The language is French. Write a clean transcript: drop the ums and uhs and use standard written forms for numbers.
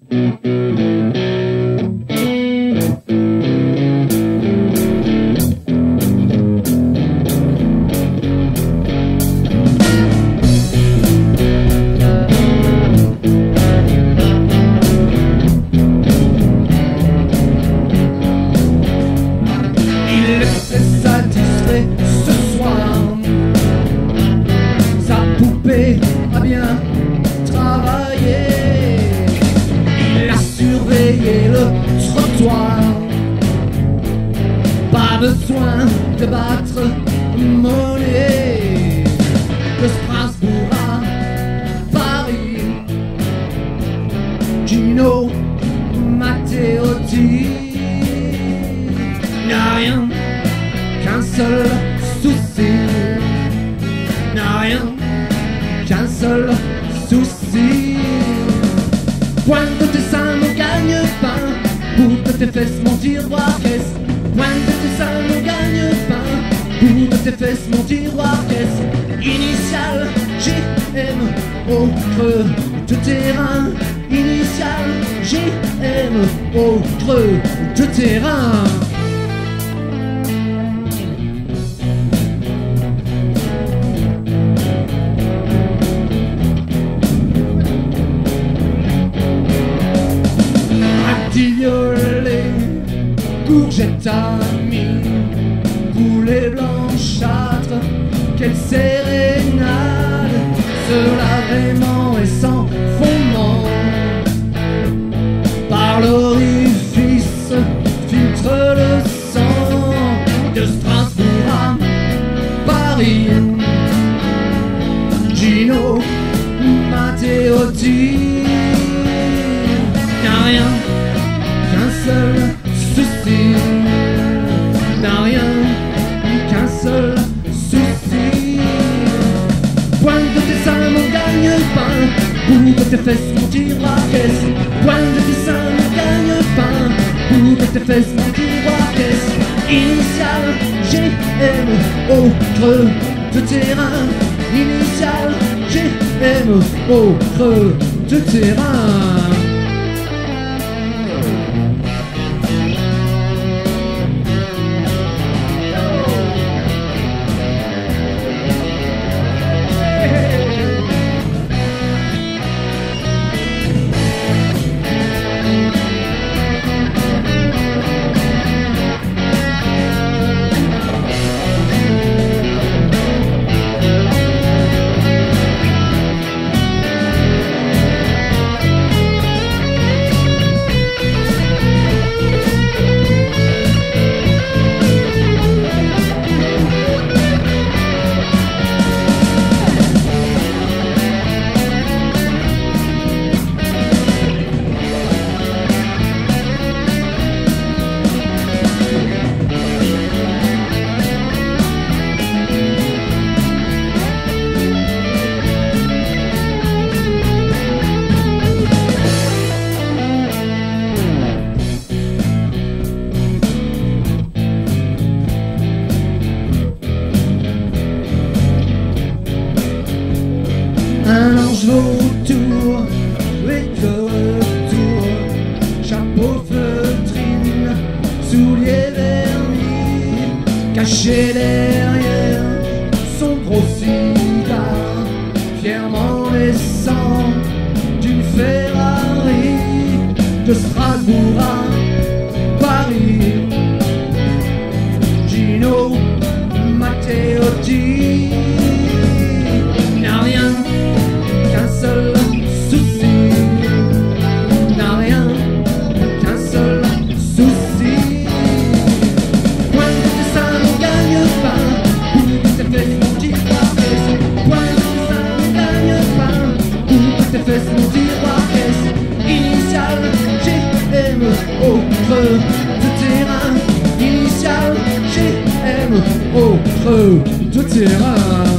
Satisfait ce soir, sa poupée a bien travaillé. Il a surveillé le trottoir, pas besoin de battre monnaie. De Strasbourg à Paris, Gino Matteotti n'a rien qu'un seul souci, n'a rien qu'un seul souci. Pointe de tes seins mon gagne-pain, bout de tes fesses mon tiroir caisse. Pointe de tes seins mon gagne-pain, bout de tes fesses mon tiroir caisse. Initial GM au creux de terrain, initial GM au creux de terrain. Courgette amie, poulet blanchâtre, quelle sérénade, cela vraiment est sans fondement. Par l'orifice filtre le sang, de Strasbourg à Paris, Gino Matteotti n'a rien qu'un seul souci, n'a rien qu'un seul souci. Pointe de tes seins mon gagne-pain, bout de tes fesses mon tiroir caisse. Pointe de tes seins mon gagne-pain, bout de tes fesses mon tiroir caisse. Initial GM au creux de terrain, initial GM au creux de terrain. Un ange vautour est de retour, chapeau feutrine, souliers vernis, caché derrière son gros cigare, fièrement laissant d'une Ferrari, de Strasbourg à Paris, Gino Matteotti n'a rien qu'un seul souci, n'a rien qu'un seul souci. Pointe de tes seins mon gagne-pain, bout de tes fesses mon tiroir caisse. Pointe de tes seins mon gagne-pain, bout de tes fesses mon tiroir caisse. Initial GM au creux de terrain, initial GM au creux de terrain.